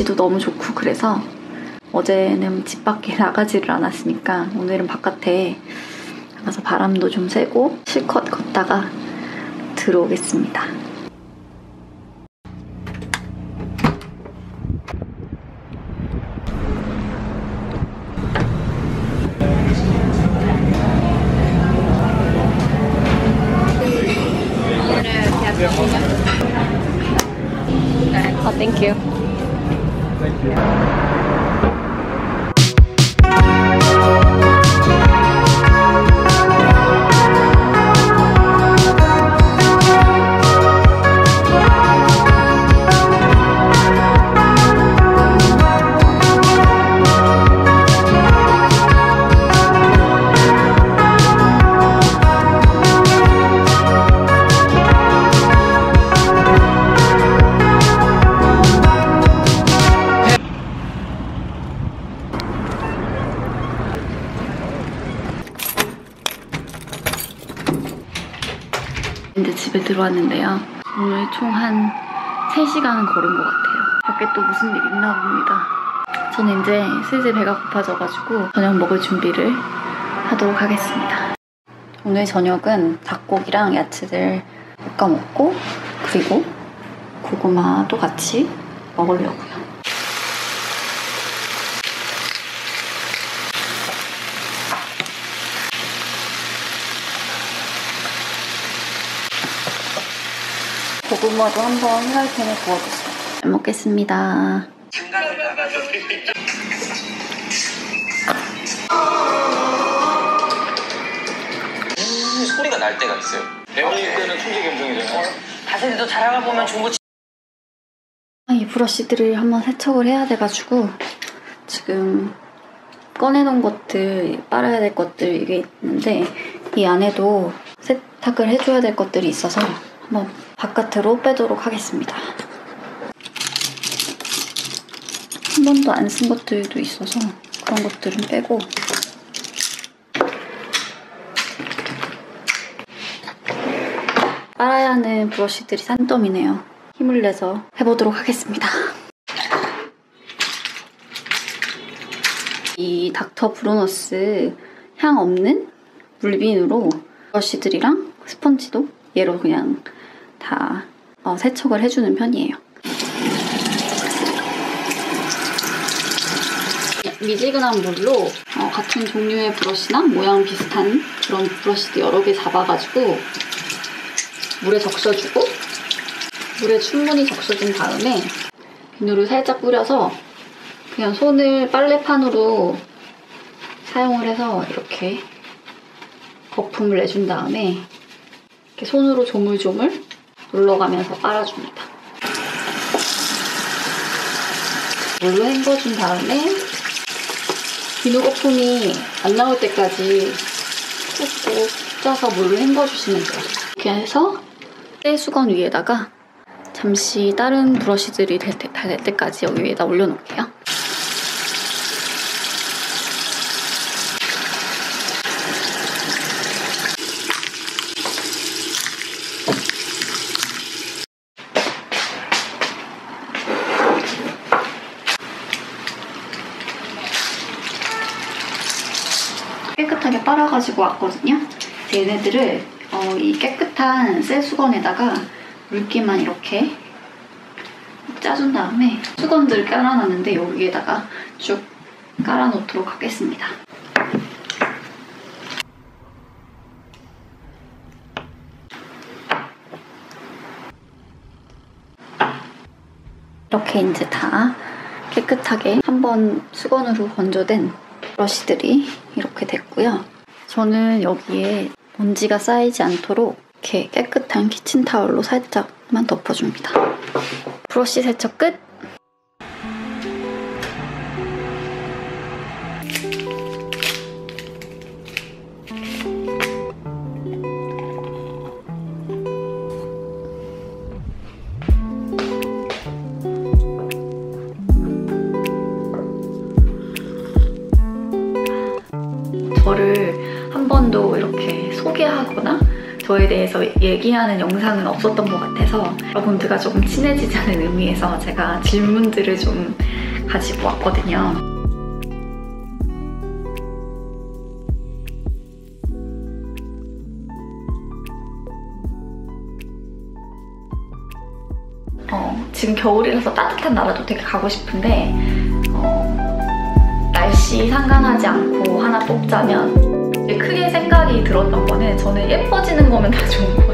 날씨도 너무 좋고 그래서 어제는 집 밖에 나가지를 않았으니까 오늘은 바깥에 나가서 바람도 좀 쐬고 실컷 걷다가 들어오겠습니다. Thank you. Thank you. 이제 집에 들어왔는데요. 오늘 총 한 3시간은 걸은 것 같아요. 밖에 또 무슨 일 있나 봅니다. 저는 이제 슬슬 배가 고파져가지고 저녁 먹을 준비를 하도록 하겠습니다. 오늘 저녁은 닭고기랑 야채들 볶아 먹고 그리고 고구마도 같이 먹으려고요. 고구마도 한번 프라이팬에 구워줬어요. 잘 먹겠습니다. 소리가 날 때가 있어요. 배우일 때는 천재 감정이잖아요. 다슬이도 자랑을 보면 좋은 거. 이 브러쉬들을 한번 세척을 해야 돼가지고 지금 꺼내놓은 것들, 빨아야 될 것들 이게 있는데 이 안에도 세탁을 해줘야 될 것들이 있어서 한번 바깥으로 빼도록 하겠습니다. 한 번도 안 쓴 것들도 있어서 그런 것들은 빼고 빨아야 하는 브러쉬들이 산더미네요. 힘을 내서 해보도록 하겠습니다. 이 닥터 브로너스 향 없는 물빈으로 브러쉬들이랑 스펀지도 얘로 그냥 다 세척을 해주는 편이에요. 미지근한 물로 같은 종류의 브러쉬나 모양 비슷한 그런 브러쉬도 여러 개 잡아가지고 물에 적셔주고 물에 충분히 적셔준 다음에 비누를 살짝 뿌려서 그냥 손을 빨래판으로 사용을 해서 이렇게 거품을 내준 다음에 이렇게 손으로 조물조물 눌러가면서 빨아줍니다. 물로 헹궈준 다음에 비누 거품이 안 나올 때까지 꾹꾹 짜서 물로 헹궈주시면 돼요. 이렇게 해서 새 수건 위에다가 잠시 다른 브러쉬들이 될 때까지 여기 위에다 올려놓을게요. 깨끗하게 빨아가지고 왔거든요. 얘네들을 이 깨끗한 새 수건에다가 물기만 이렇게 짜준 다음에 수건들을 깔아놨는데 여기에다가 쭉 깔아놓도록 하겠습니다. 이렇게 이제 다 깨끗하게 한번 수건으로 건조된 브러쉬들이 이렇게 됐고요. 저는 여기에 먼지가 쌓이지 않도록 이렇게 깨끗한 키친타올로 살짝만 덮어줍니다. 브러쉬 세척 끝! 저를 한 번도 이렇게 소개하거나 저에 대해서 얘기하는 영상은 없었던 것 같아서 여러분들과 조금 친해지자는 의미에서 제가 질문들을 좀 가지고 왔거든요. 지금 겨울이라서 따뜻한 나라도 되게 가고 싶은데 날씨 상관하지 않고 하나 뽑자면 크게 생각이 들었던 거는 저는 예뻐지는 거면 다 좋은 거예요.